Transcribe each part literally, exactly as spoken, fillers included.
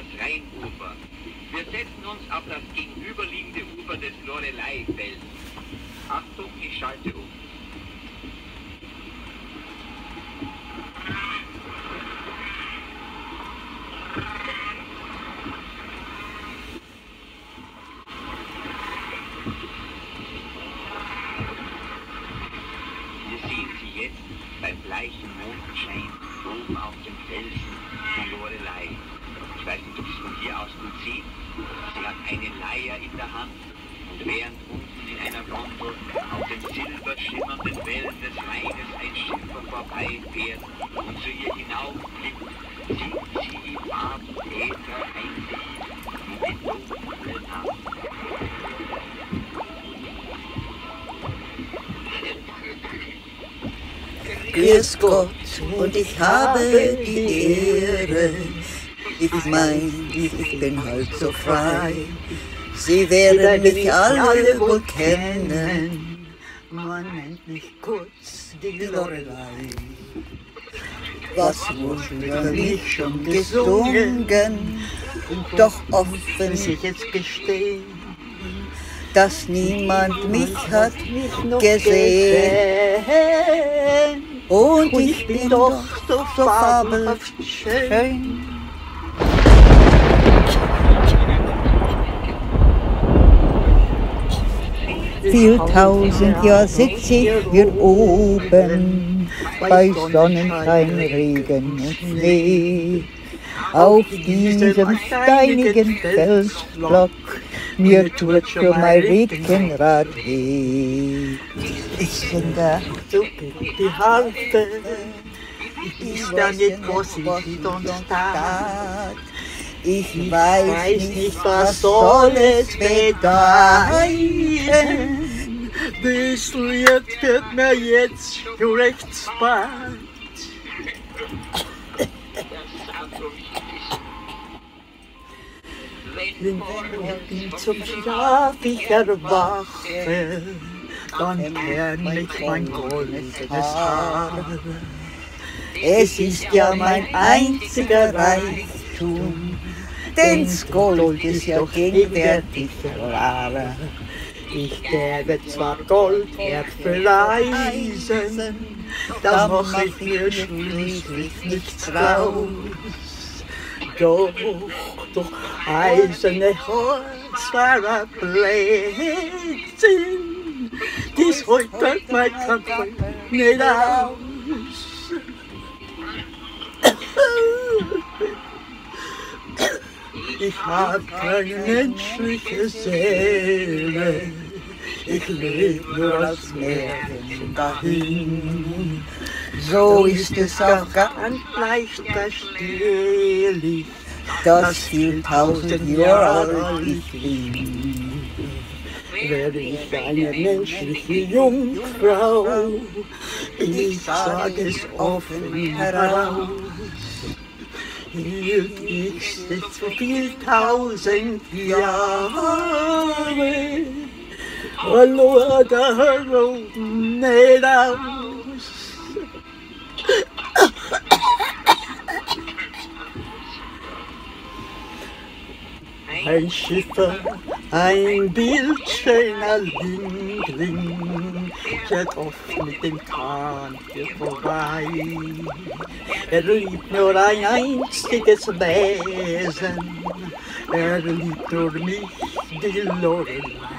das Rheinufer. Wir setzen uns auf das gegenüberliegende Ufer des Lorelei-Felds. Achtung, ich schalte um. Hier sehen Sie jetzt beim bleichen Mondschein oben auf dem Felsen die Lorelei. Ich weiß nicht, ob Sie es von hier aus gut sehen. Sie hat eine Leier in der Hand und während unten in einer Gondel auf den silberschimmernden Wellen des Rheines ein Schiffer vorbeifährt und zu ihr hinaufblickt, singt sie Bad Petra ein Lied in die dunkle Nacht. Grüß Gott, und ich habe die Ehre. Ich mein, ich bin halt so frei. Sie werden mich alle wohl kennen. Man nennt mich kurz die Lorelei. Was wurde über mich schon gesungen? Doch offen muss ich jetzt gestehen, dass niemand mich hat gesehen. Und ich bin doch so fabelhaft schön. Viel tausend Jahr sitz ich hier oben, bei Sonnenschein, Regen und Schnee. Auf diesem steinigen Felsblock, mir tut schon mein Riekenrad weh. Ich singe die Harfe, ist da nicht, wo sie steht und steht. Ich weiß nicht, was soll es bedeuten. Das Lied wird mir jetzt schon recht spät. Wenn ich zum Schlaf ich erwache, dann kehrt mich mein goldenes Haar. Es ist ja mein einziger Reichtum, denn das Gold ist ja gegenwärtig rarer. Ich gäbe zwar Gold her für Eisen, da mach ich mir schließlich nichts raus. Doch, doch eiserne Holz war ein Blödsinn, dies heute mein Kampf nicht aus. Ich hab keine menschliche Seele, ich lebe nur als Märchen dahin. So ist es auch ganz leicht verstehlich, dass viel tausend Jahre alt ich bin. Werde ich eine menschliche Jungfrau, ich sage es offen heraus. Hielt ich seit so viel tausend Jahre, verlor der Roten nicht aus. Ein Schiffer, ein bildschöner Jüngling, fährt oft mit dem Kahn hier vorbei. Er liebt nur ein einziges Wesen, er liebt nur mich, die Lorelei.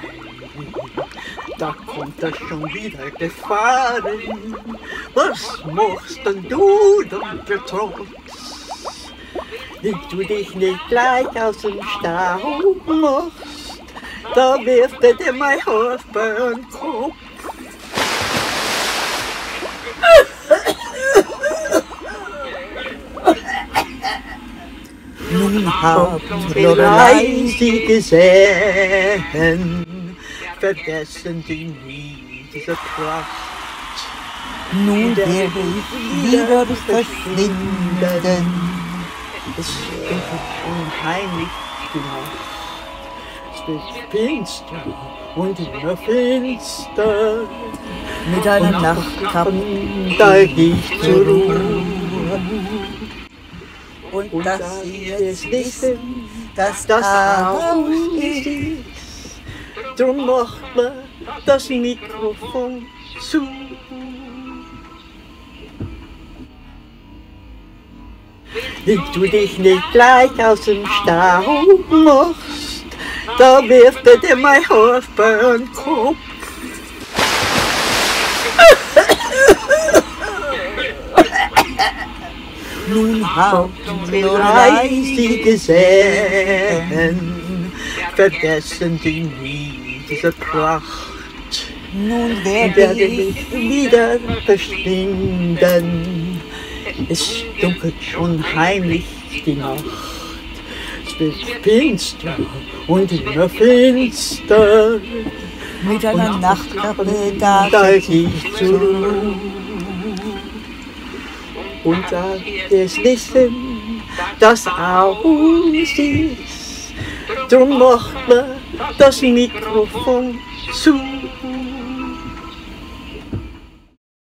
Da kommt er schon wieder gefahren, was machst denn du, dunkler Trotz? Wenn du dich nicht gleich aus dem Staub machst, da wirft er dir mein Haar für den Kopf. Nun habt Lorelei sie gesehen, vergessen die nie diese Pracht. Nun werde ich wieder verschwinden. Es ist unheimlich gemacht. Es wird finster und immer finster. Mit einer Nachtkappe da ich zur Ruhe. und dass sie jetzt wissen, dass das Haus ist. Drum macht man das Mikrofon zu. Wenn du dich nicht gleich aus dem Staub machst, da wirft er dir mein Haar über den Kopf. Nun hat Lorelei sie gesehen, vergessen die nie diese Pracht. nun Werde werde ich ich wieder verschwinden. Es dunkelt schon heimlich die Nacht. Es wird finster und immer finster. mit einer Nachtkappe da Da ich zu. Und da es wissen, das Haus ist. Drum macht man das Mikrofon zu.